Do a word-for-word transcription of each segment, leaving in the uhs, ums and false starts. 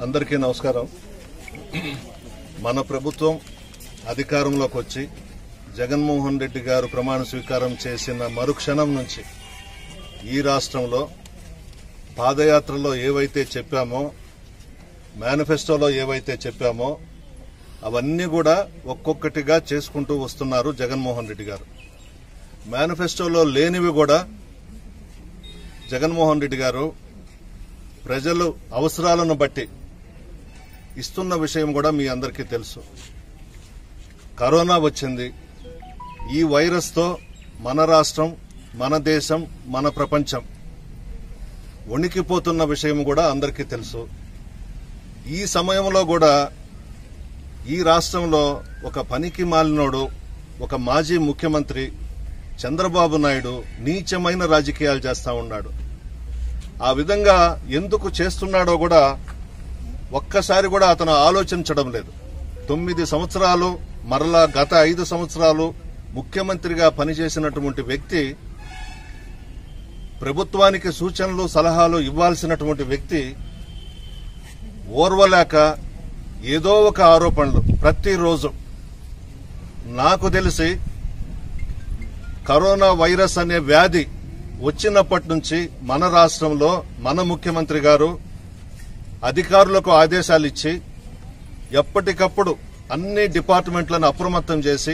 అందరికీ నమస్కారం. మన ప్రభుత్వం అధికారంలోకి వచ్చి జగన్మోహన్ రెడ్డి గారు ప్రమాణ స్వీకారం చేసిన మరుక్షణం నుంచి ఈ రాష్ట్రంలో పాదయాత్రలో ఏవైతే చెప్పామో, మేనిఫెస్టోలో ఏవైతే చెప్పామో అవన్నీ కూడా ఒక్కొక్కటిగా చేసుకుంటూ వస్తున్నారు జగన్మోహన్ రెడ్డి గారు. మేనిఫెస్టోలో లేనివి కూడా జగన్మోహన్ రెడ్డి గారు ప్రజలు అవసరాలను బట్టి ఇస్తున్న విషయం కూడా మీ అందరికీ తెలుసు. కరోనా వచ్చింది. ఈ వైరస్తో మన రాష్ట్రం, మన దేశం, మన ప్రపంచం వణికిపోతున్న విషయం కూడా అందరికీ తెలుసు. ఈ సమయంలో కూడా ఈ రాష్ట్రంలో ఒక పనికి మాలినోడు, ఒక మాజీ ముఖ్యమంత్రి చంద్రబాబు నాయుడు నీచమైన రాజకీయాలు చేస్తా ఉన్నాడు. ఆ విధంగా ఎందుకు చేస్తున్నాడో కూడా ఒక్కసారి కూడా అతను ఆలోచించడం లేదు. తొమ్మిది సంవత్సరాలు మరలా గత ఐదు సంవత్సరాలు ముఖ్యమంత్రిగా పనిచేసినటువంటి వ్యక్తి, ప్రభుత్వానికి సూచనలు సలహాలు ఇవ్వాల్సినటువంటి వ్యక్తి ఓర్వలేక ఏదో ఒక ఆరోపణలు ప్రతిరోజు. నాకు తెలిసి కరోనా వైరస్ అనే వ్యాధి వచ్చినప్పటి నుంచి మన రాష్ట్రంలో మన ముఖ్యమంత్రి గారు అధికారులకు ఆదేశాలు ఇచ్చి ఎప్పటికప్పుడు అన్ని డిపార్ట్మెంట్లను అప్రమత్తం చేసి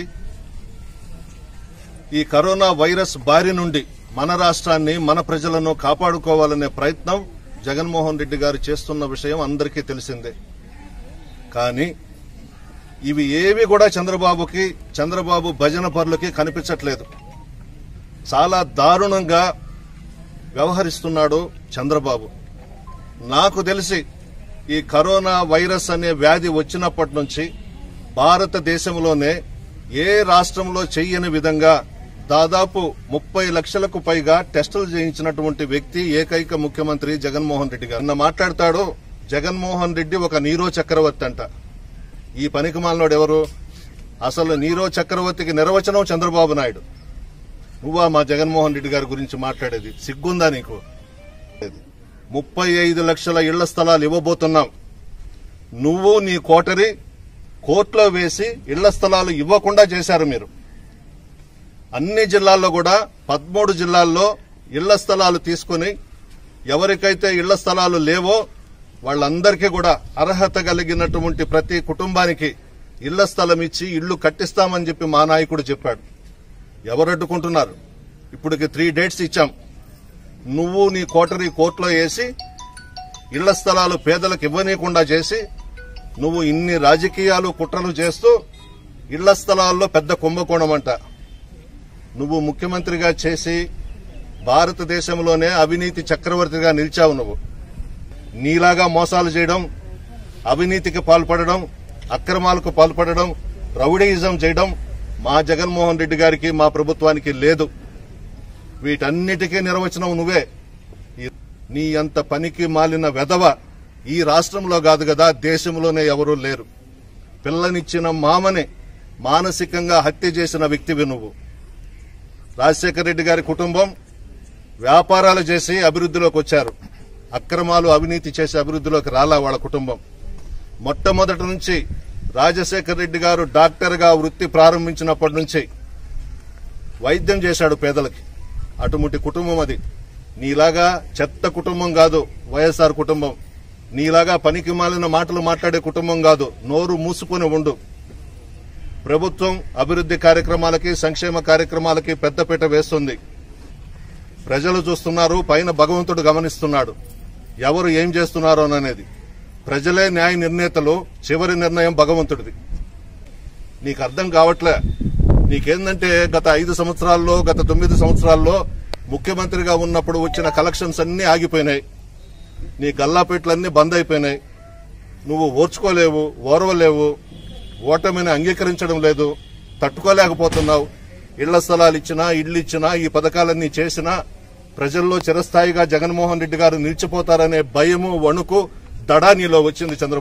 ఈ కరోనా వైరస్ బారి నుండి మన రాష్ట్రాన్ని, మన ప్రజలను కాపాడుకోవాలనే ప్రయత్నం జగన్మోహన్ రెడ్డి గారు చేస్తున్న విషయం అందరికీ తెలిసిందే. కానీ ఇవి ఏవి కూడా చంద్రబాబుకి, చంద్రబాబు భజన పరులకి కనిపించట్లేదు. చాలా దారుణంగా వ్యవహరిస్తున్నాడు చంద్రబాబు. నాకు తెలిసి ఈ కరోనా వైరస్ అనే వ్యాధి వచ్చినప్పటి నుంచి భారతదేశంలోనే ఏ రాష్ట్రంలో చెయ్యని విధంగా దాదాపు ముప్పై లక్షలకు పైగా టెస్టులు చేయించినటువంటి వ్యక్తి ఏకైక ముఖ్యమంత్రి జగన్మోహన్ రెడ్డి గారు. నిన్న మాట్లాడతాడు జగన్మోహన్ రెడ్డి ఒక నీరో చక్రవర్తి అంట. ఈ పనికిమాలినోడు ఎవరు? అసలు నీరో చక్రవర్తికి నిర్వచనం చంద్రబాబు నాయుడు. నువ్వా మా జగన్మోహన్ రెడ్డి గారి గురించి మాట్లాడేది? సిగ్గుందా నీకు? ముప్పై ఐదు లక్షల ఇళ్ల స్థలాలు ఇవ్వబోతున్నాం. నువ్వు నీ కోటరి కోర్టులో వేసి ఇళ్ల స్థలాలు ఇవ్వకుండా చేశారు మీరు. అన్ని జిల్లాల్లో కూడా పదమూడు జిల్లాల్లో ఇళ్ల స్థలాలు తీసుకుని ఎవరికైతే ఇళ్ల స్థలాలు లేవో వాళ్ళందరికీ కూడా అర్హత కలిగినటువంటి ప్రతి కుటుంబానికి ఇళ్ల స్థలం ఇచ్చి ఇళ్లు కట్టిస్తామని చెప్పి మా నాయకుడు చెప్పాడు. ఎవరు అడ్డుకుంటున్నారు? ఇప్పటికి త్రీ డేట్స్ ఇచ్చాం. నువ్వు నీ కోటరీ కోర్టులో వేసి ఇళ్ల స్థలాలు పేదలకు ఇవ్వనీయకుండా చేసి నువ్వు ఇన్ని రాజకీయాలు కుట్రలు చేస్తూ ఇళ్ల స్థలాల్లో పెద్ద కుంభకోణం అంట. నువ్వు ముఖ్యమంత్రిగా చేసి భారతదేశంలోనే అవినీతి చక్రవర్తిగా నిలిచావు. నువ్వు నీలాగా మోసాలు చేయడం, అవినీతికి పాల్పడడం, అక్రమాలకు పాల్పడడం, రౌడీయిజం చేయడం మా జగన్మోహన్ రెడ్డి గారికి, మా ప్రభుత్వానికి లేదు. వీటన్నిటికీ నిర్వచనం నువ్వే. నీ అంత పనికి మాలిన వెధవ ఈ రాష్ట్రంలో కాదు కదా, దేశంలోనే ఎవరూ లేరు. పిల్లనిచ్చిన మామని మానసికంగా హత్య చేసిన వ్యక్తివి నువ్వు. రాజశేఖర రెడ్డి గారి కుటుంబం వ్యాపారాలు చేసి అభివృద్ధిలోకి వచ్చారు. అక్రమాలు, అవినీతి చేసి అభివృద్ధిలోకి రాలా వాళ్ళ కుటుంబం. మొట్టమొదటి నుంచి రాజశేఖర రెడ్డి గారు డాక్టర్గా వృత్తి ప్రారంభించినప్పటి నుంచి వైద్యం చేశాడు పేదలకి. అటువంటి కుటుంబం అది. నీలాగా చెత్త కుటుంబం కాదు వైఎస్ఆర్ కుటుంబం. నీలాగా పనికి మాలిన మాటలు మాట్లాడే కుటుంబం కాదు. నోరు మూసుకుని ఉండు. ప్రభుత్వం అభివృద్ధి కార్యక్రమాలకి, సంక్షేమ కార్యక్రమాలకి పెద్దపీట వేస్తుంది. ప్రజలు చూస్తున్నారు, పైన భగవంతుడు గమనిస్తున్నాడు ఎవరు ఏం చేస్తున్నారో అనేది. ప్రజలే న్యాయ నిర్ణేతలు, చివరి నిర్ణయం భగవంతుడిది. నీకు అర్థం కావట్లే. నీకేందంటే గత ఐదు సంవత్సరాల్లో, గత తొమ్మిది సంవత్సరాల్లో ముఖ్యమంత్రిగా ఉన్నప్పుడు వచ్చిన కలెక్షన్స్ అన్ని ఆగిపోయినాయి. నీ గల్లాపేట్లన్నీ బంద్ అయిపోయినాయి. నువ్వు ఓర్చుకోలేవు, ఓర్వలేవు, ఓటమిని అంగీకరించడం లేదు, తట్టుకోలేకపోతున్నావు. ఇళ్ల స్థలాలు ఇచ్చినా, ఇళ్లు ఇచ్చినా, ఈ పథకాలన్నీ చేసినా ప్రజల్లో చిరస్థాయిగా జగన్మోహన్ రెడ్డి గారు నిలిచిపోతారనే భయము, వణుకు, దడా నీలో వచ్చింది చంద్రబాబు.